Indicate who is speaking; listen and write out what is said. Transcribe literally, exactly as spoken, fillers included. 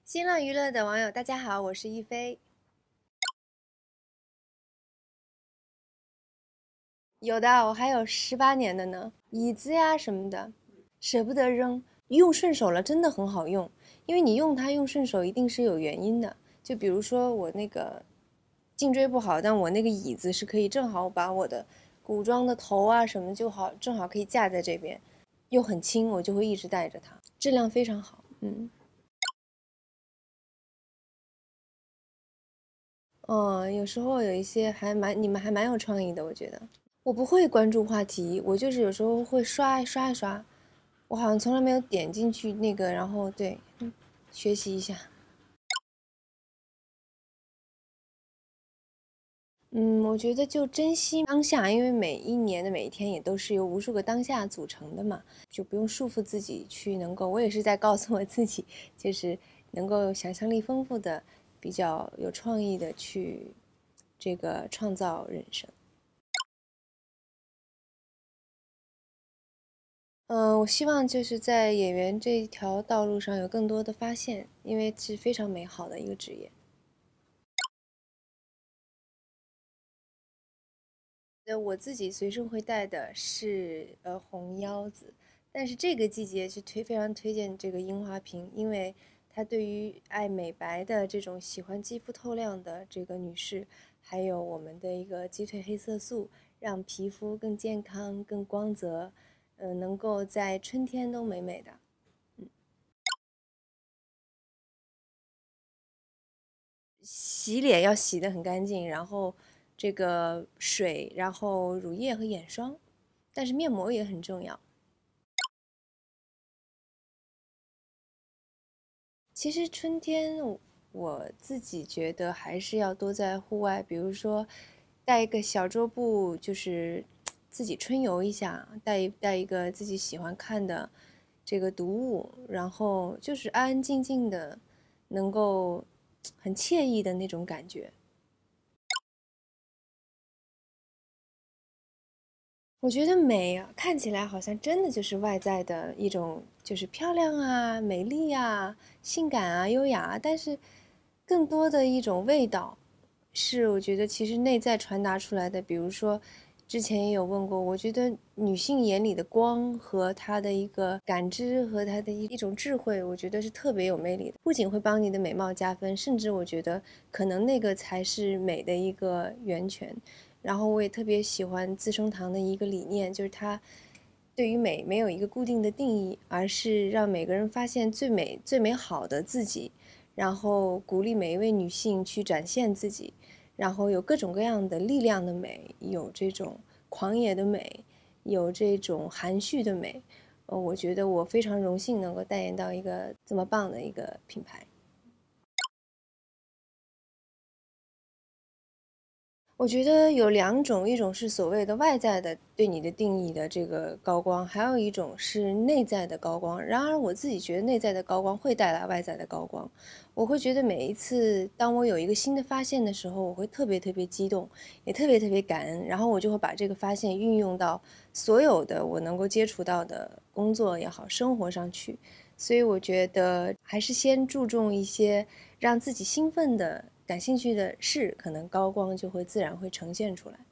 Speaker 1: 新浪娱乐的网友，大家好，我是一菲。有的，我还有十八年的呢，椅子呀什么的，舍不得扔，用顺手了真的很好用，因为你用它用顺手一定是有原因的。就比如说我那个颈椎不好，但我那个椅子是可以正好把我的古装的头啊什么就好，正好可以架在这边，又很轻，我就会一直带着它，质量非常好。嗯。哦，有时候有一些还蛮，你们还蛮有创意的，我觉得。我不会关注话题，我就是有时候会刷一刷一刷，我好像从来没有点进去那个，然后对，嗯，学习一下。嗯，我觉得就珍惜当下，因为每一年的每一天也都是由无数个当下组成的嘛，就不用束缚自己去能够，我也是在告诉我自己，就是能够想象力丰富的、比较有创意的去这个创造人生。嗯，我希望就是在演员这一条道路上有更多的发现，因为是非常美好的一个职业。那我自己随身会带的是呃红腰子，但是这个季节是推非常推荐这个樱花瓶，因为它对于爱美白的这种喜欢肌肤透亮的这个女士，还有我们的一个鸡腿黑色素，让皮肤更健康、更光泽，呃，能够在春天都美美的。洗脸要洗得很干净，然后这个水，然后乳液和眼霜，但是面膜也很重要。其实春天我自己觉得还是要多在户外，比如说带一个小桌布，就是自己春游一下，带一带一个自己喜欢看的这个读物，然后就是安安静静的，能够很惬意的那种感觉。我觉得美啊，看起来好像真的就是外在的一种，就是漂亮啊、美丽啊、性感啊、优雅啊，但是更多的一种味道，是我觉得其实内在传达出来的。比如说，之前也有问过，我觉得女性眼里的光和她的一个感知和她的一一种智慧，我觉得是特别有魅力的，不仅会帮你的美貌加分，甚至我觉得可能那个才是美的一个源泉。然后我也特别喜欢资生堂的一个理念，就是它对于美没有一个固定的定义，而是让每个人发现最美、最美好的自己，然后鼓励每一位女性去展现自己，然后有各种各样的力量的美，有这种狂野的美，有这种含蓄的美。呃，我觉得我非常荣幸能够代言到一个这么棒的一个品牌。我觉得有两种，一种是所谓的外在的对你的定义的这个高光，还有一种是内在的高光。然而，我自己觉得内在的高光会带来外在的高光。我会觉得每一次当我有一个新的发现的时候，我会特别特别激动，也特别特别感恩，然后我就会把这个发现运用到所有的我能够接触到的工作也好，生活上去。所以我觉得还是先注重一些让自己兴奋的、感兴趣的事，可能高光就会自然会呈现出来。